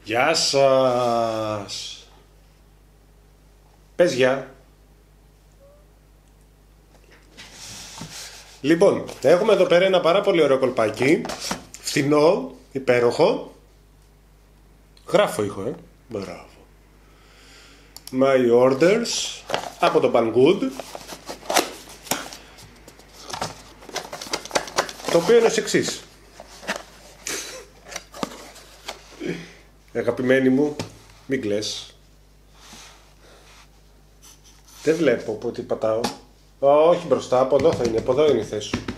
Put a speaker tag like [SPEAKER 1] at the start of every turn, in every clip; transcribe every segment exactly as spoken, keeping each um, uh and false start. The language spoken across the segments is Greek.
[SPEAKER 1] Γεια σας. Πες γεια. Λοιπόν, έχουμε εδώ πέρα ένα πάρα πολύ ωραίο κολπάκι. Φθηνό, υπέροχο. Γράφω ήχο, ε. Μπράβο. My orders από το Banggood, το οποίο είναι ως εξής. Αγαπημένη μου, μην κλαις. Δεν βλέπω που τι πατάω. Ω, όχι μπροστά, από εδώ θα είναι, από εδώ είναι η θέση σου.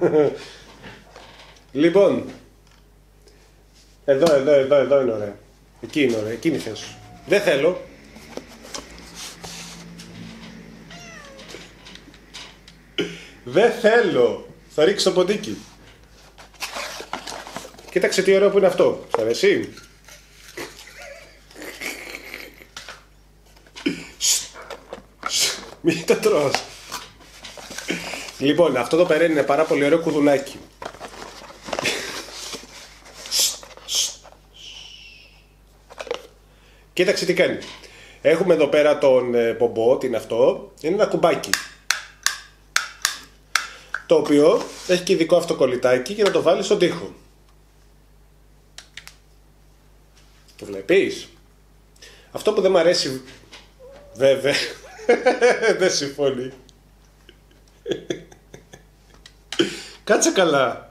[SPEAKER 1] Λοιπόν, εδώ, εδώ, εδώ, εδώ είναι ωραία. Εκεί είναι ωραία, εκεί είναι η θέση σου. Δεν θέλω. Δεν θέλω. Θα ρίξω το ποντίκι. Κοίταξε τι ωραίο που είναι αυτό. Σ' αρέσει? Μην το τρως. Λοιπόν, αυτό το πέρα είναι πάρα πολύ ωραίο κουδουνάκι. Κοίταξε τι κάνει. Έχουμε εδώ πέρα τον πομπό, τι είναι αυτό. Είναι ένα κουμπάκι, το οποίο έχει και ειδικό αυτοκολλητάκι για να το βάλεις στον τοίχο. Το βλέπεις? Αυτό που δεν μ' αρέσει, βέβαια, δεν συμφωνεί. Κάτσε καλά.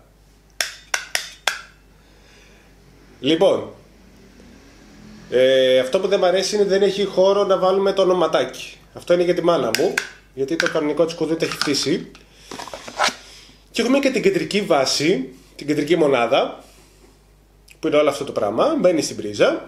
[SPEAKER 1] Λοιπόν, ε, αυτό που δεν μ' αρέσει είναι ότι δεν έχει χώρο να βάλουμε το ονοματάκι. Αυτό είναι για τη μάνα μου, γιατί το κανονικό της κουδού το έχει χτίσει. Και έχουμε και την κεντρική βάση, την κεντρική μονάδα, που είναι όλο αυτό το πράγμα. Μπαίνει στην πρίζα.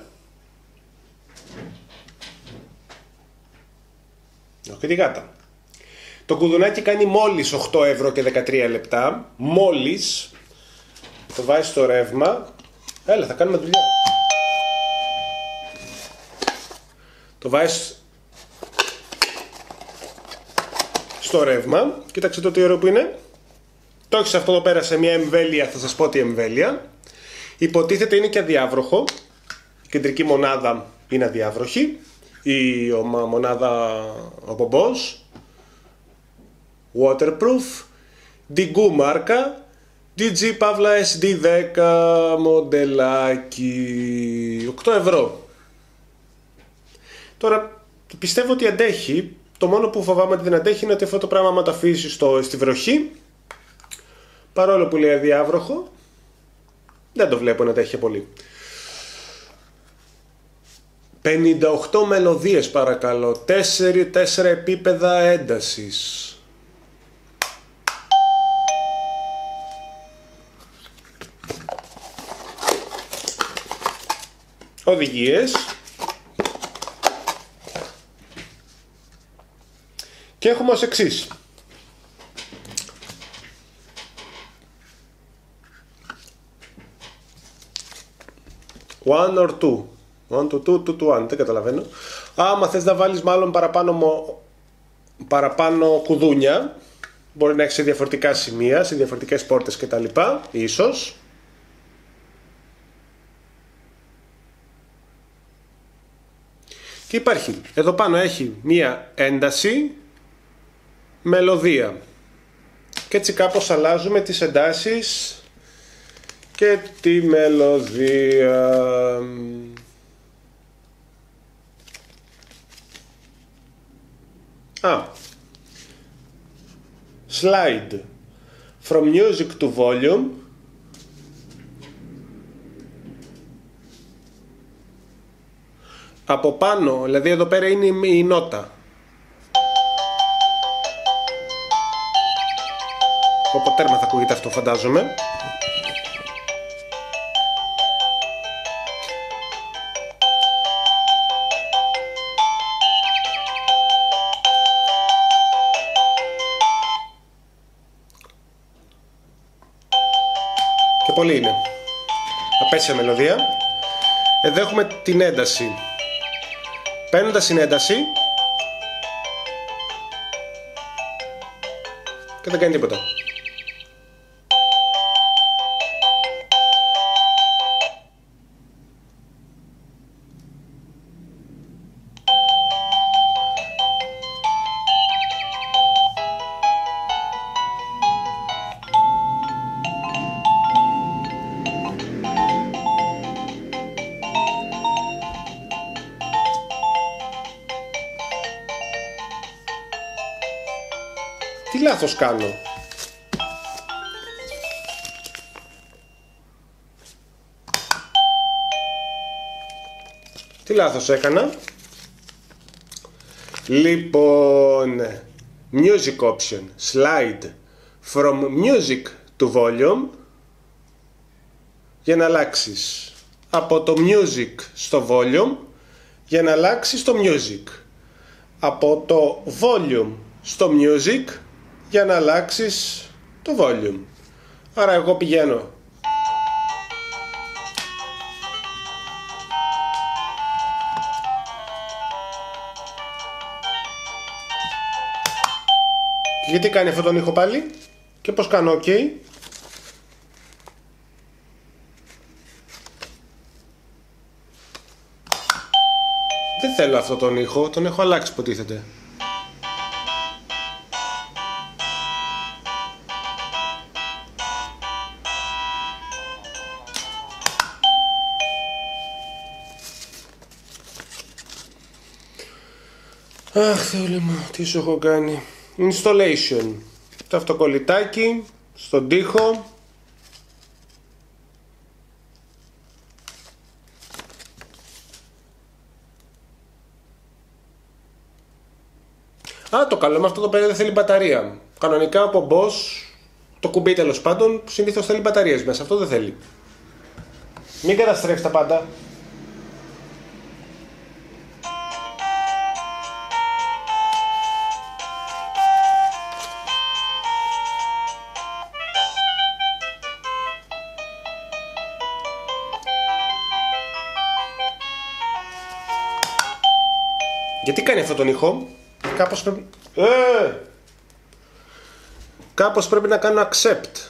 [SPEAKER 1] Όχι τη γάτα. Το κουδουνάκι κάνει μόλις οκτώ ευρώ και δεκατρία λεπτά. Μόλις. Το βάζεις στο ρεύμα. Έλα, θα κάνουμε δουλειά. Το βάζεις στο ρεύμα. Κοίταξε το τι ωραίο που είναι. Το έχεις αυτό εδώ πέρα σε μια εμβέλεια, θα σας πω τι εμβέλεια. Υποτίθεται είναι και αδιάβροχο. Η κεντρική μονάδα είναι αδιάβροχη. Η μονάδα, ο πομπός, waterproof, Digu μάρκα, ντι τζι Pavla ες ντι δέκα μοντελάκι, οκτώ ευρώ. Τώρα πιστεύω ότι αντέχει. Το μόνο που φοβάμαι ότι δεν αντέχει είναι ότι αυτό το πράγμα άμα το αφήσεις στο, στη βροχή, παρόλο που λέει αδιάβροχο, δεν το βλέπω να αντέχει πολύ. πενήντα οκτώ μελωδίες παρακαλώ, τέσσερα επίπεδα έντασης. Οδηγίες. Και έχουμε ως εξής. One or two. One to two, two to one, δεν καταλαβαίνω. Άμα θες να βάλεις μάλλον παραπάνω, παραπάνω κουδούνια, μπορεί να έχεις σε διαφορετικά σημεία, σε διαφορετικές πόρτες κτλ. Ίσως. Και υπάρχει, εδώ πάνω έχει μία ένταση, μελωδία. Και έτσι κάπως αλλάζουμε τις εντάσεις και τη μελωδία. Α, slide from music to volume. Από πάνω, δηλαδή εδώ πέρα είναι η νότα. Από τέρμα θα ακούγεται αυτό, φαντάζομαι. Και πολύ είναι. Απέσια μελωδία. Εδώ έχουμε την ένταση. Παίρνοντας την ένταση και δεν κάνει τίποτα. Τι λάθος κάνω? Τι λάθος έκανα? Λοιπόν, music option, slide from music to volume για να αλλάξεις από το music στο volume για να αλλάξεις το music, από το volume στο music για να αλλάξεις το volume. Άρα εγώ πηγαίνω και γιατί κάνει αυτόν τον ήχο πάλι και πως κάνω ok. Δεν θέλω αυτόν τον ήχο, τον έχω αλλάξει υποτίθεται. Αχ, Θεούλη μου, τι σου έχω κάνει. Installation. Το αυτοκολλητάκι στον τοίχο. Α, το καλό με αυτό το παιδί δεν θέλει μπαταρία. Κανονικά από Boss, το κουμπί τέλος πάντων, συνήθως θέλει μπαταρίες μέσα. Αυτό δεν θέλει. Μην καταστρέφεις τα πάντα. Γιατί κάνει αυτόν τον ήχο? Κάπως πρέπει... Ε! Κάπως πρέπει να κάνω accept.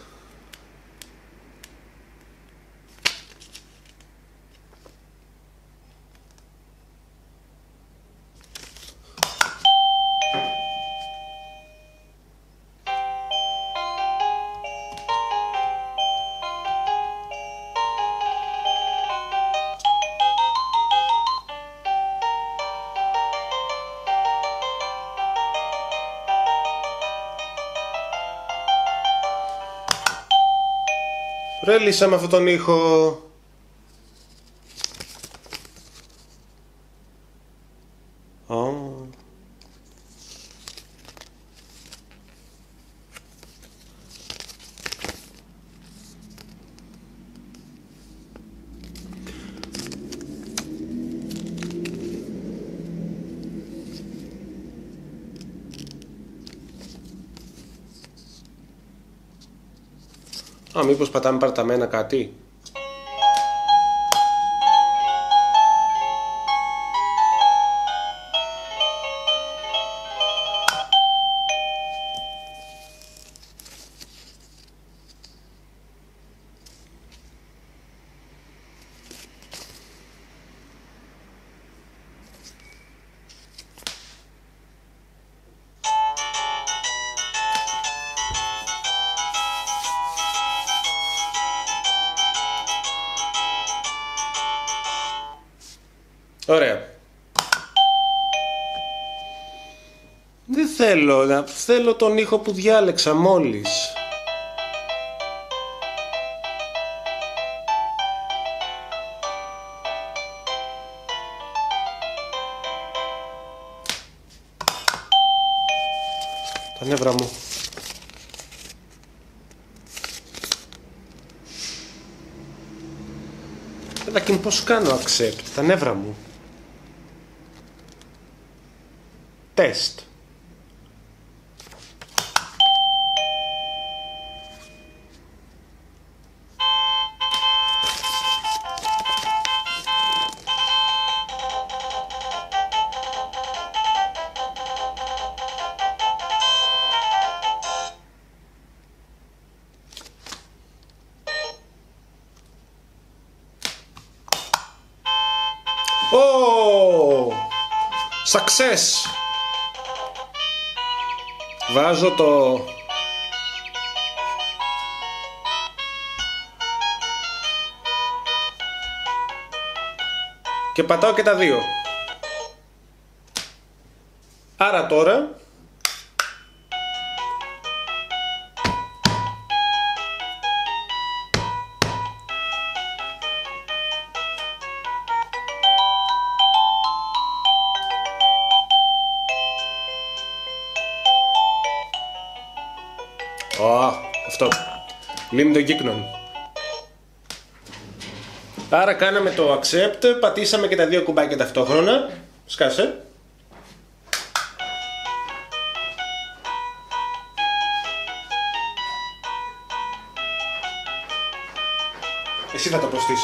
[SPEAKER 1] Ρε, λύσαμε αυτόν τον ήχο. Oh. Α, μήπως πατάμε παρταμένα κάτι? Ωραία. Δεν θέλω, να... θέλω τον ήχο που διάλεξα μόλις. Τα νεύρα μου. Παιδάκι, πώς κάνω accept, τα νεύρα μου. Τεστ. Oh! Success! Βάζω το... και πατάω και τα δύο. Άρα τώρα Ω, αυτό. Λίμνη των κύκνων. Άρα κάναμε το accept, πατήσαμε και τα δύο κουμπάκια ταυτόχρονα. Σκάσε. Εσύ θα το προστείς.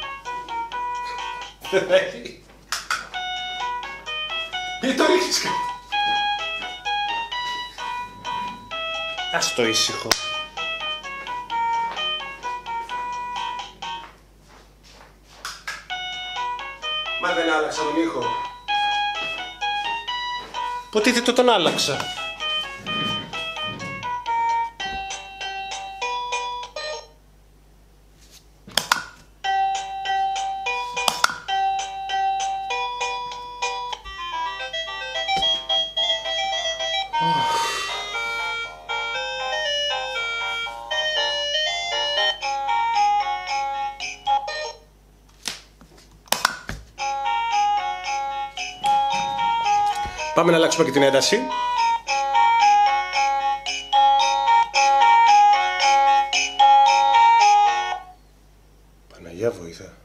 [SPEAKER 1] Δεν έχει. Μην το ρίχνεις κάτω. Ας το ήσυχο. Μα δεν άλλαξα τον ήχο. Υποτίθεται τον άλλαξα. Πάμε να αλλάξουμε και την ένταση. Παναγιά βοήθα.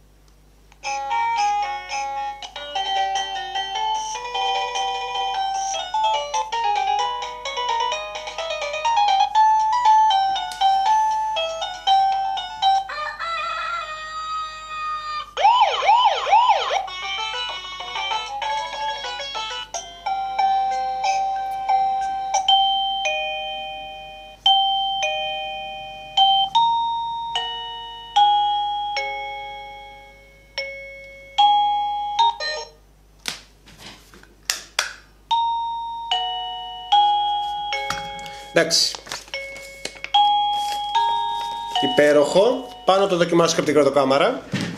[SPEAKER 1] Εντάξει. Υπέροχο. Πάνω να το δοκιμάσω και από την κροτοκάμαρα.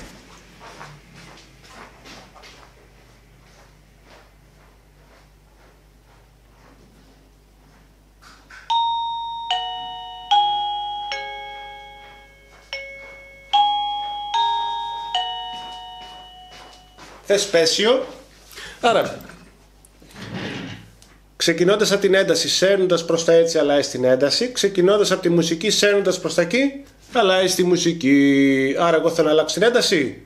[SPEAKER 1] Θεσπέσιο. Άρα ξεκινώντας από την ένταση, σέρνοντας προς τα έτσι, αλλάζει την ένταση. Ξεκινώντας από τη μουσική, σέρνοντας προς τα εκεί, αλλάζει τη μουσική. Άρα εγώ θέλω να αλλάξω την ένταση.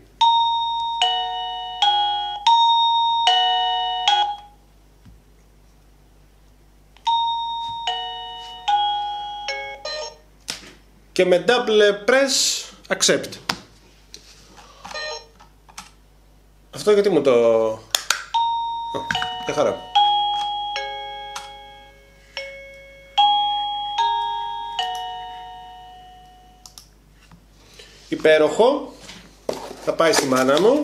[SPEAKER 1] Και με double press, accept. Αυτό γιατί μου το... Για χαρά. Υπέροχο. Θα πάει στη μάνα μου.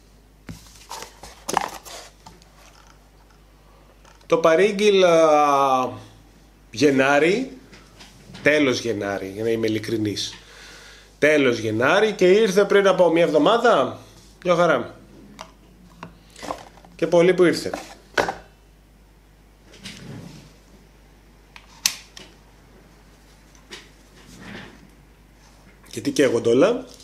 [SPEAKER 1] Το παρήγγειλα Γενάρη, τέλος Γενάρη, για να είμαι ειλικρινής. Τέλος Γενάρη και ήρθε πριν από μια εβδομάδα. Μια χαρά. Και πολύ που ήρθε. Γιατί καίγονται όλα.